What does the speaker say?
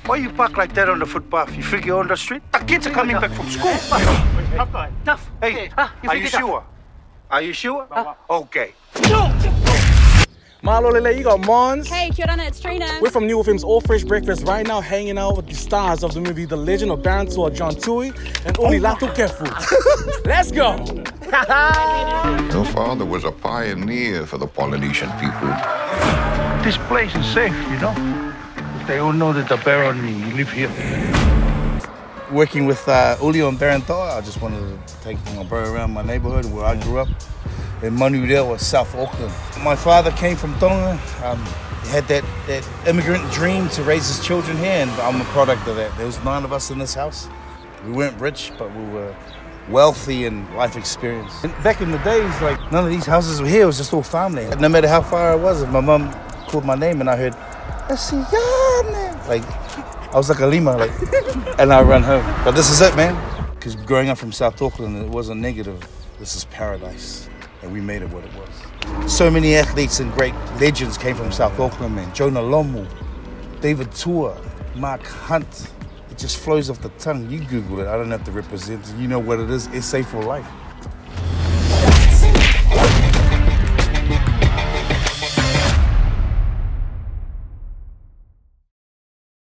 Why you park like that on the footpath? You think you're on the street? The kids are coming back from school. Tough. Hey, are you sure? Are you sure? Okay. Malolele, you got Mons. Hey, kia ora, it's Trina. We're from New Film's All Fresh Breakfast right now, hanging out with the stars of the movie The Legend of Baron Toa, John Tui, and Uli Latukefu. Let's go! Your father was a pioneer for the Polynesian people. This place is safe, you know? They all know that the Baron live here. Working with Uli on Baron Toa, I just wanted to take my bro around my neighborhood where I grew up. In Manurewa, South Auckland. My father came from Tonga. He had that immigrant dream to raise his children here, and I'm a product of that. There was 9 of us in this house. We weren't rich, but we were wealthy in life experience. And back in the days, like, none of these houses were here. It was just all farmland. No matter how far I was, if my mum called my name and I heard, "Asiane," like, I was like a lima, like, and I run home. But this is it, man. Because growing up from South Auckland, it wasn't negative. This is paradise. And we made it what it was. So many athletes and great legends came from South Auckland, man. Jonah Lomu, David Tua, Mark Hunt. It just flows off the tongue. You Google it. I don't have to represent it. You know what it is. SA for life.